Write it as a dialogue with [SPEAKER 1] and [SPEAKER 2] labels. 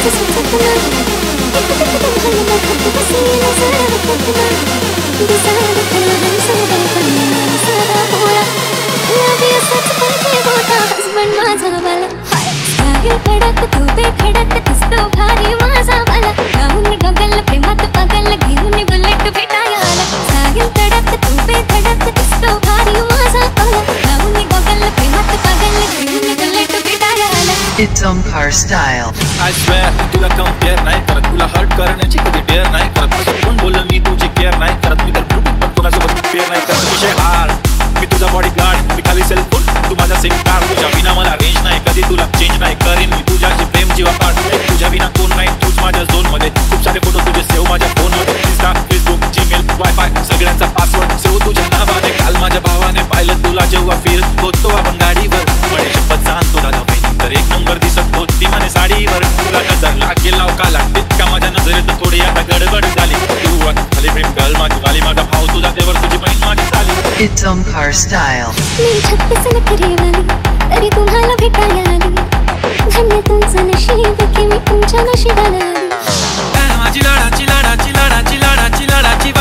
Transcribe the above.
[SPEAKER 1] It's OmkarStyle.
[SPEAKER 2] I swear तुला compare नाही करत, तुला hurt करण्याची कधी dare नाही करत. कोण बोललं मी तुझी care नाही करत, मी तर ब्लूटूथ पण कोणासोबत पेअर नाही करत. विषय हार, मी तुझा बॉडीगार्ड, मी खाली सेल फोन, तू माझा सिम कार्ड. तुझ्या विना मला रेंज नाही, कधी तुला चेंज नाही करीन मी तुझ्याशी प्रेम जीवा पाठ. तुझ्या विना कोण नाही, तूच माझ्या झोन मध्ये. खूप सारे फोटो तुझे सेव्ह माझ्या फोन मध्ये. इंस्टा, फेसबुक, जीमेल, वायफाय सगळ्यांचा पासवर्ड सेव्ह तुझ्या नावाने. काल माझ्या भावाने पाहिलं तुला जेव्हा फिरत होतो आपण गाडीवर. म्हणे शपथ सांगतो दादा तर एक नंबर दिसत होती म्हणे साडीवर. तुला नजर लागेल लाव काला तितका माझ्या नजरेत थोडी आता गडबड झाली. तू खाली प्रेम गर्ल माझी वाली, माझा भाऊ तुझा देवर, तुझी बहीण माझी झाली.
[SPEAKER 1] It's OmkarStyle.
[SPEAKER 3] मी 36 नखरेवाली तरी तुम्हाला भेटायला आली. धन्य तुमचं नशीब की मी तुमच्या नशिबाला आली.
[SPEAKER 2] माझी लाडाची लाडाची लाडाची लाडाची लाडाची